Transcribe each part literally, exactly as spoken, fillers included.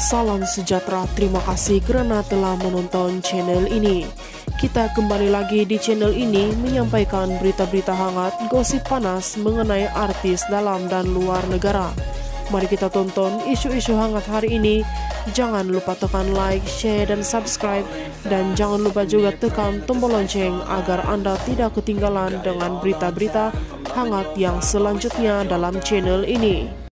Salam sejahtera, terima kasih karena telah menonton channel ini. Kita kembali lagi di channel ini menyampaikan berita-berita hangat, gosip panas mengenai artis dalam dan luar negara. Mari kita tonton isu-isu hangat hari ini. Jangan lupa tekan like, share, dan subscribe. Dan jangan lupa juga tekan tombol lonceng agar Anda tidak ketinggalan dengan berita-berita hangat yang selanjutnya dalam channel ini.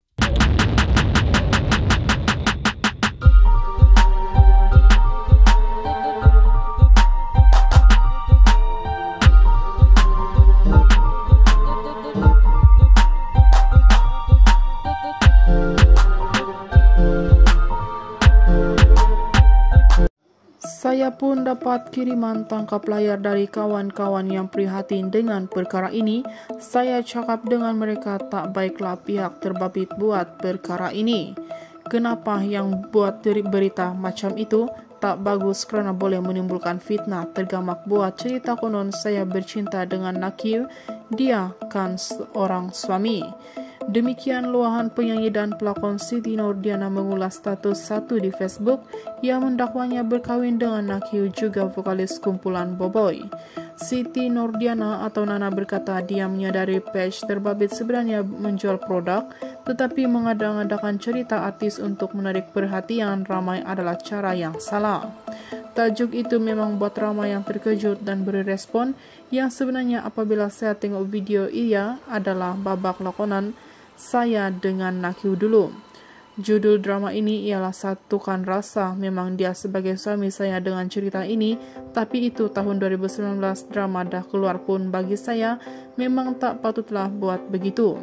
Saya pun dapat kiriman tangkap layar dari kawan-kawan yang prihatin dengan perkara ini. Saya cakap dengan mereka, tak baiklah pihak terbabit buat perkara ini. Kenapa yang buat berita macam itu? Tak bagus kerana boleh menimbulkan fitnah. Tergamak buat cerita konon saya bercinta dengan Nakil, dia kan seorang suami. Demikian luahan penyanyi dan pelakon Siti Nurdiana mengulas status satu di Facebook yang mendakwanya berkawin dengan Nakil, juga vokalis kumpulan Boboy. Siti Nurdiana atau Nana berkata dia menyadari page terbabit sebenarnya menjual produk, tetapi mengada-ngadakan cerita artis untuk menarik perhatian ramai adalah cara yang salah. Tajuk itu memang buat ramai yang terkejut dan beri respon yang sebenarnya apabila saya tengok video ia adalah babak lakonan saya dengan Nakil dulu. Judul drama ini ialah Satukan Rasa. Memang dia sebagai suami saya dengan cerita ini, tapi itu tahun dua ribu sembilan belas, drama dah keluar pun bagi saya memang tak patutlah buat begitu.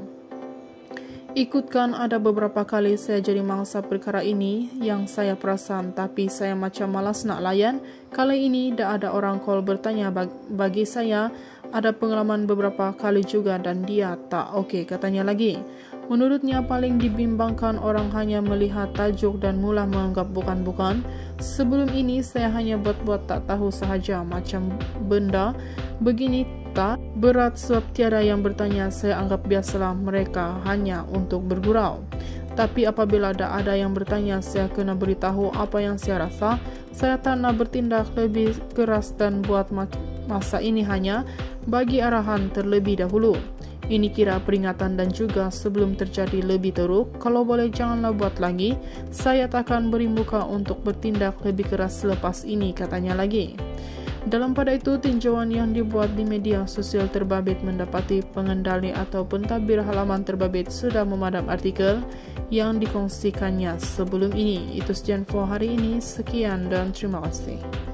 Ikutkan ada beberapa kali saya jadi mangsa perkara ini yang saya perasan, tapi saya macam malas nak layan. Kali ini dah ada orang call bertanya bagi saya, ada pengalaman beberapa kali juga dan dia tak okey katanya lagi. Menurutnya paling dibimbangkan orang hanya melihat tajuk dan mula menganggap bukan-bukan. Sebelum ini saya hanya buat-buat tak tahu sahaja macam benda begini tak berat sebab tiada yang bertanya. Saya anggap biasalah mereka hanya untuk bergurau. Tapi apabila dah ada yang bertanya, saya kena beritahu apa yang saya rasa. Saya tak nak bertindak lebih keras dan buat masa ini hanya bagi arahan terlebih dahulu. Ini kira peringatan dan juga sebelum terjadi lebih teruk. Kalau boleh janganlah buat lagi. Saya takkan beri muka untuk bertindak lebih keras selepas ini, katanya lagi. Dalam pada itu, tinjauan yang dibuat di media sosial terbabit mendapati pengendali atau pentadbir halaman terbabit sudah memadam artikel yang dikongsikannya sebelum ini. Itu sekian for hari ini. Sekian dan terima kasih.